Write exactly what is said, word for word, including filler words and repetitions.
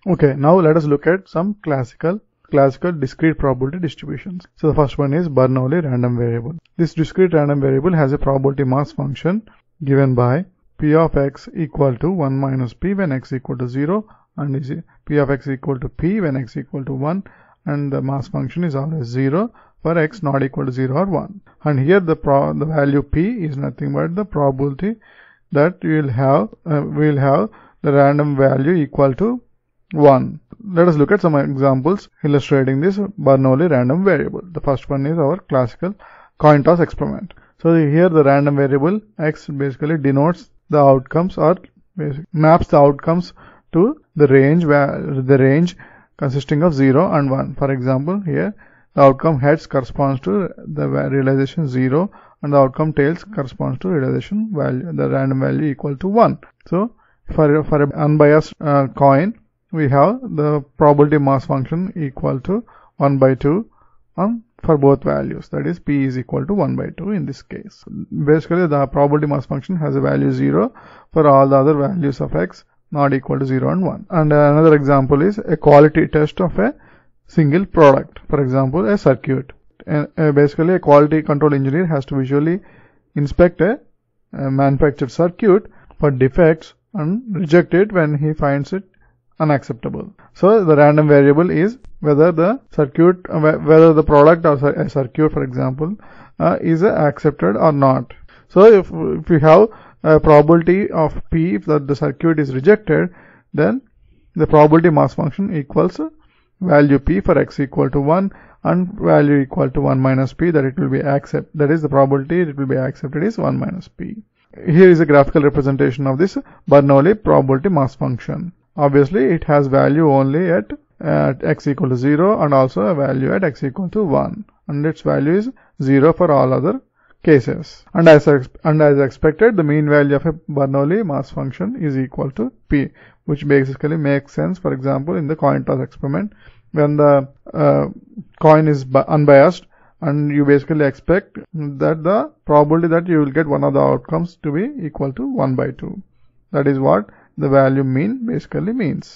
Okay, now let us look at some classical classical discrete probability distributions. So the first one is Bernoulli random variable. This discrete random variable has a probability mass function given by P of x equal to one minus p when x equal to zero, and is P of x equal to p when x equal to one, and the mass function is always zero for x not equal to zero or one. And here the pro the value p is nothing but the probability that we will have uh, we will have the random value equal to one. Let us look at some examples illustrating this Bernoulli random variable. The first one is our classical coin toss experiment. So here the random variable x basically denotes the outcomes or maps the outcomes to the range where the range consisting of zero and one. For example, here the outcome heads corresponds to the realization zero and the outcome tails corresponds to realization value, the random value equal to one. So for, for an unbiased uh, coin, we have the probability mass function equal to one by two on for both values, that is p is equal to one by two in this case. Basically the probability mass function has a value zero for all the other values of x not equal to zero and one. And another example is a quality test of a single product, for example a circuit. And uh, basically a quality control engineer has to visually inspect a, a manufactured circuit for defects and reject it when he finds it unacceptable. So the random variable is whether the circuit, whether the product or a circuit, for example, uh, is uh, accepted or not. So if, if we have a probability of p if that the circuit is rejected, then the probability mass function equals value p for x equal to one and value equal to one minus p, that it will be accept. That is the probability it will be accepted is one minus p. Here is a graphical representation of this Bernoulli probability mass function. Obviously, it has value only at, at x equal to zero and also a value at x equal to one. And its value is zero for all other cases. And as, and as expected, the mean value of a Bernoulli mass function is equal to p, which basically makes sense, for example, in the coin toss experiment, when the uh, coin is unbiased and you basically expect that the probability that you will get one of the outcomes to be equal to one by two. That is what the value mean basically means.